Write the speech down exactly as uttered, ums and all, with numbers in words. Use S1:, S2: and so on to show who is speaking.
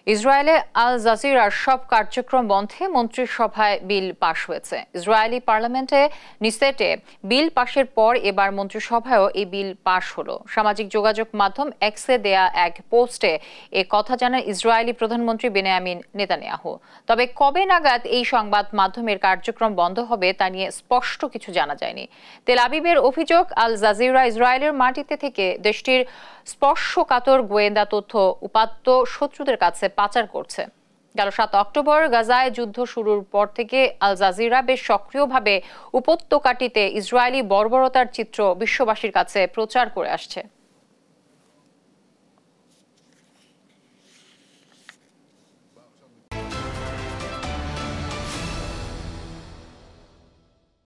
S1: ইসরায়েলে আল জাজিরার সব কার্যক্রম বন্ধে মন্ত্রিসভায় বিল পাশ হয়েছে। ইসরায়েলি পার্লামেন্টে নিসেটে বিল পাশের পর এবার মন্ত্রিসভায়ও এই বিল পাশ হলো। সামাজিক যোগাযোগ মাধ্যম এক্সে দেয়া এক পোস্টে এ কথা জানান ইসরায়েলি প্রধানমন্ত্রী বেনিয়ামিন নেতানিয়াহু। তবে কবে নাগাদ এই সংবাদ মাধ্যমের কার্যক্রম বন্ধ হবে তা নিয়ে স্পষ্ট কিছু জানা যায়নি। তেল আবিবের অভিযোগ, আল জাজিরা ইসরায়েলের মাটিতে থেকে দেশটির স্পর্শকাতর গোয়েন্দা তথ্য উপাত্ত শত্রুদের কাছে পাচার করছে। গেল সাত অক্টোবর গাজায় যুদ্ধ শুরুর পর থেকে আল জাজিরা বেশ সক্রিয়ভাবে উপত্যকাটিতে ইসরায়েলি বর্বরতার চিত্র বিশ্ববাসীর কাছে প্রচার করে আসছে।